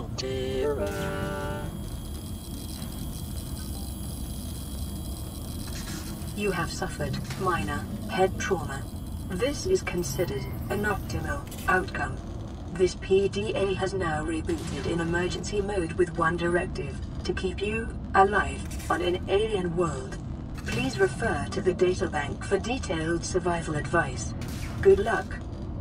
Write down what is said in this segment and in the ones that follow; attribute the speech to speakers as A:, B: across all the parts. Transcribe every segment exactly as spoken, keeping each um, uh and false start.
A: dearer.
B: You have suffered minor head trauma. This is considered an optimal outcome. This P D A has now rebooted in emergency mode with one directive: to keep you alive on an alien world. Please refer to the databank for detailed survival advice. Good luck.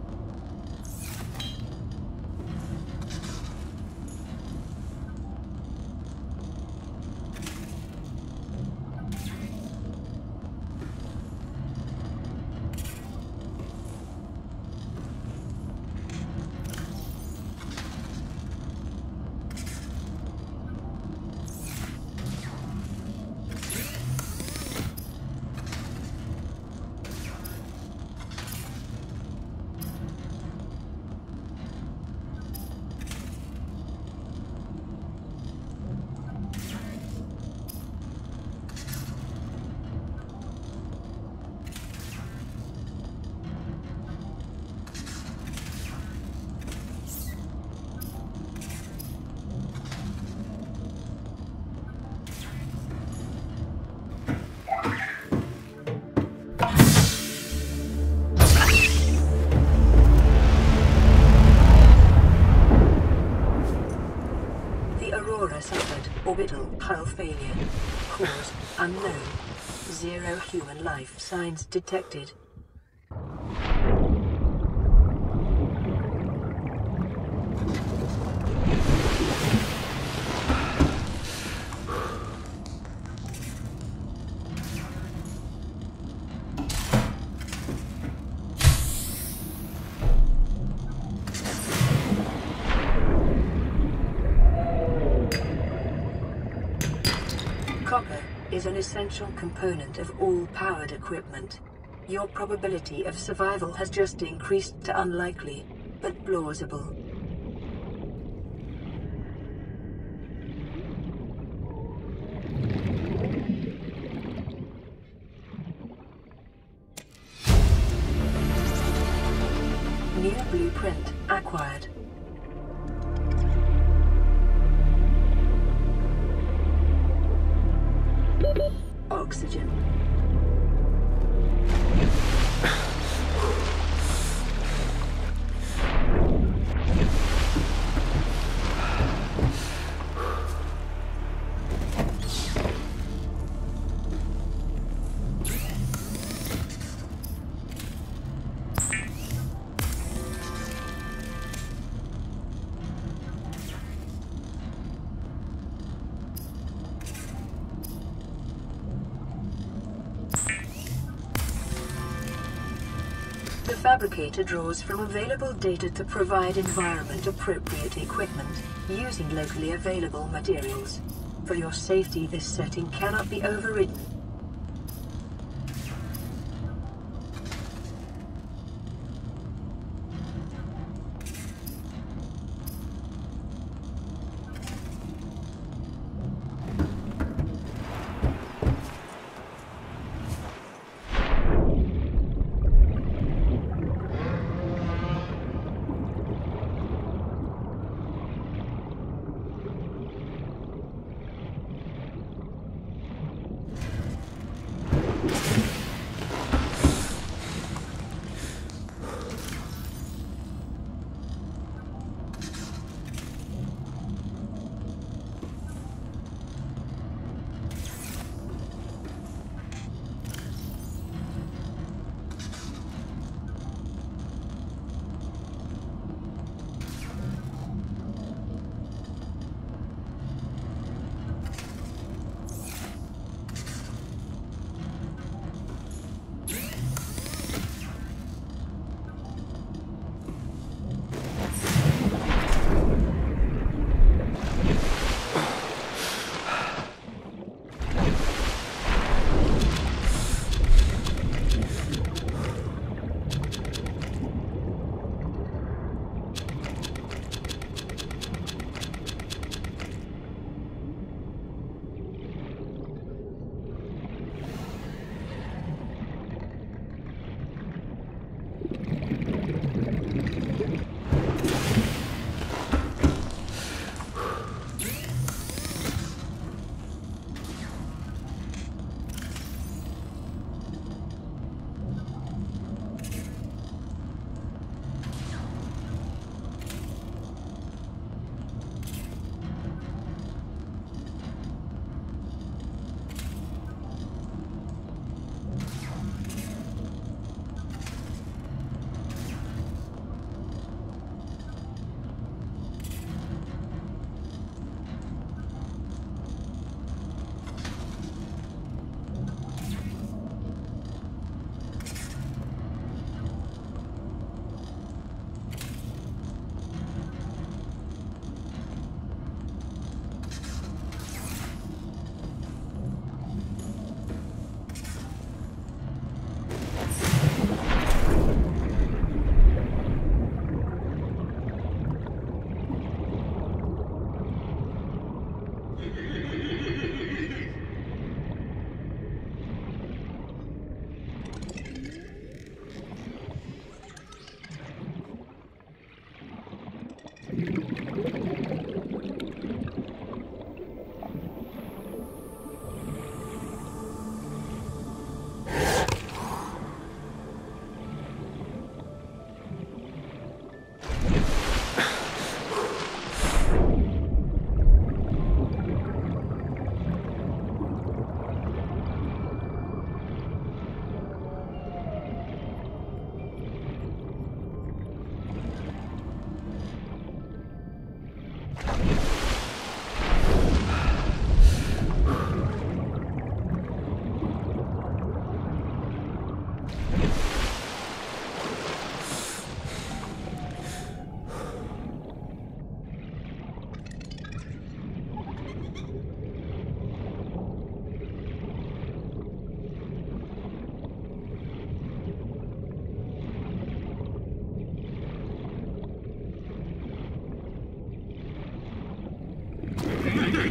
B: Orbital hull failure. Cause unknown. Zero human life signs detected. Copper is an essential component of all powered equipment. Your probability of survival has just increased to unlikely, but plausible. New blueprint acquired. Oxygen. The fabricator draws from available data to provide environment-appropriate equipment, using locally available materials. For your safety, this setting cannot be overridden.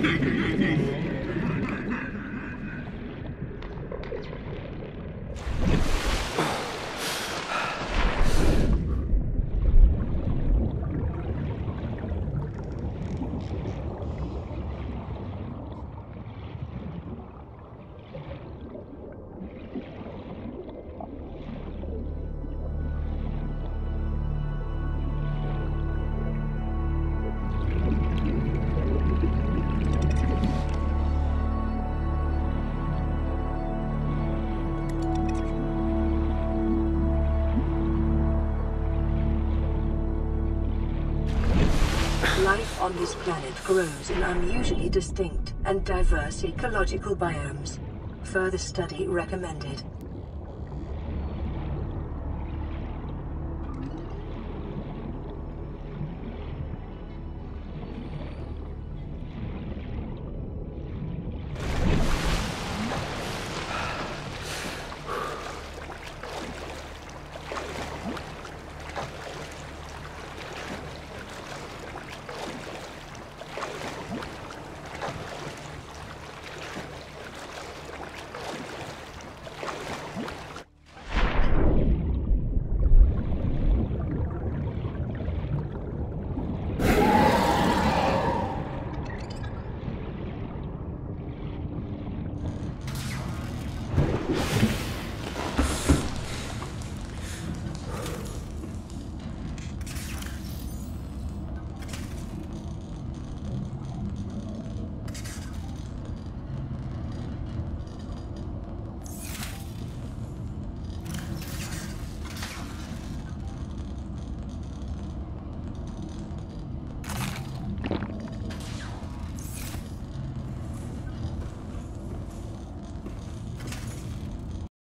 B: Life on this planet grows in unusually distinct and diverse ecological biomes. Further study recommended.